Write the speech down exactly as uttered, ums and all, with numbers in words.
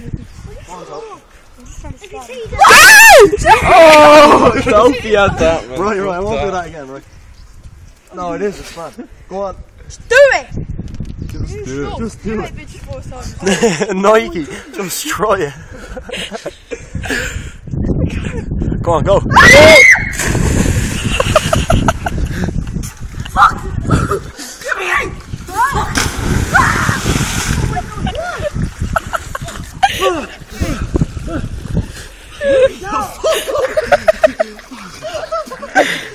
Oh! Sophie had that, man. Right, right, I won't do that again, right? No, it is, it's fun. Go on. Just do it! Just do it. Just do it. Nike, just try it. Go on, go. Fuck!